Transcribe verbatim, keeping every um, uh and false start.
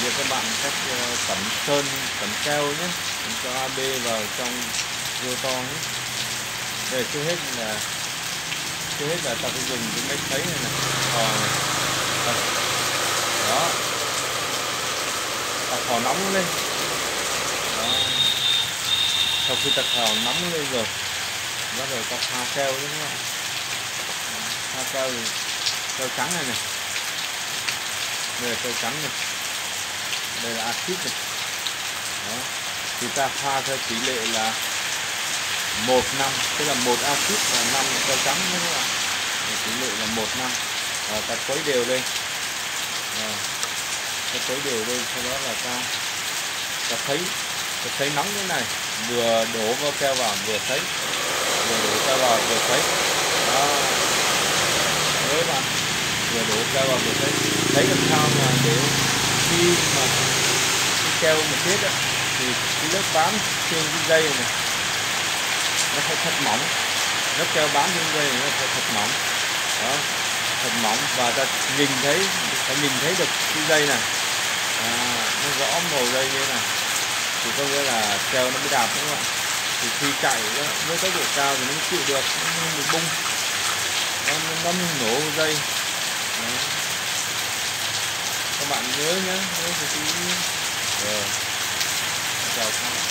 cho các bạn cách tẩm sơn, tẩm keo nhé, cho a bê vào trong rô to nhé. Đây trước hết là trước hết là ta phải dùng cái máy sấy này này, khò này. Đó, ta khò nóng lên. Đó. Sau khi ta khò nóng lên rồi, bắt đầu ta pha keo nhé các bạn. Pha keo thì keo trắng này này, đây là keo trắng này, đây là axit này. Đó. Thì ta pha theo tỷ lệ là một năm, tức là một axit và năm keo trắng nhé các bạn. Tỷ lệ là một năm. À, ta khuấy đều lên. À, ta khuấy đều lên, sau đó là ta ta thấy ta thấy nóng thế này, vừa đổ vào keo vào vừa sấy, vừa đổ keo vào vừa sấy. Đó, đấy bạn, vừa đổ keo vào vừa sấy. Thấy làm sao mà để khi mà cái keo mà chết á, thì cái lớp bám trên cái dây này nó phải thật mỏng, lớp keo bám trên dây này nó phải thật mỏng. Đó, thật mỏng, và ta nhìn thấy, ta nhìn thấy được cái dây này, à, nó rõ màu dây như thế này, thì có nghĩa là keo nó mới đạp đúng không ạ? Thì khi chạy đó, với tốc độ cao thì nó mới chịu được, nó không bị bung, nó, nó nổ dây. Đó. Các bạn nhớ nhé, nhớ cái tí. Rồi, chào các bạn.